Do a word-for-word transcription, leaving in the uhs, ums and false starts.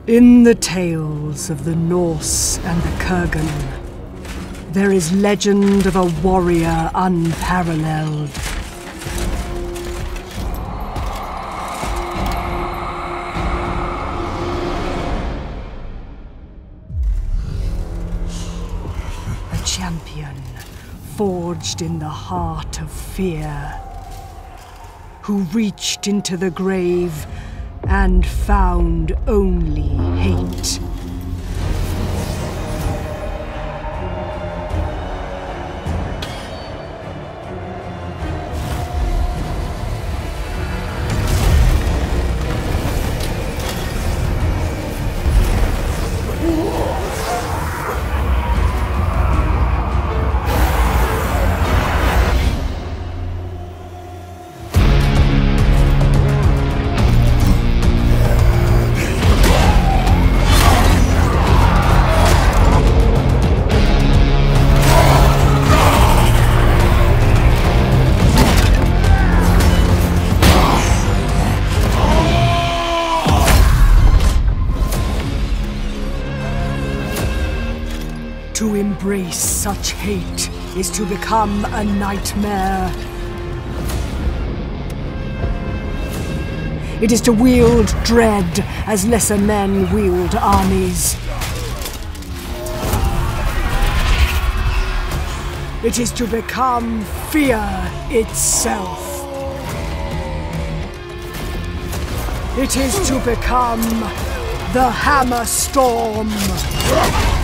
In the tales of the Norse and the Kurgan, there is legend of a warrior unparalleled. A champion forged in the heart of fear, who reached into the grave and found only hate. To embrace such hate is to become a nightmare. It is to wield dread as lesser men wield armies. It is to become fear itself. It is to become the Hammerstorm.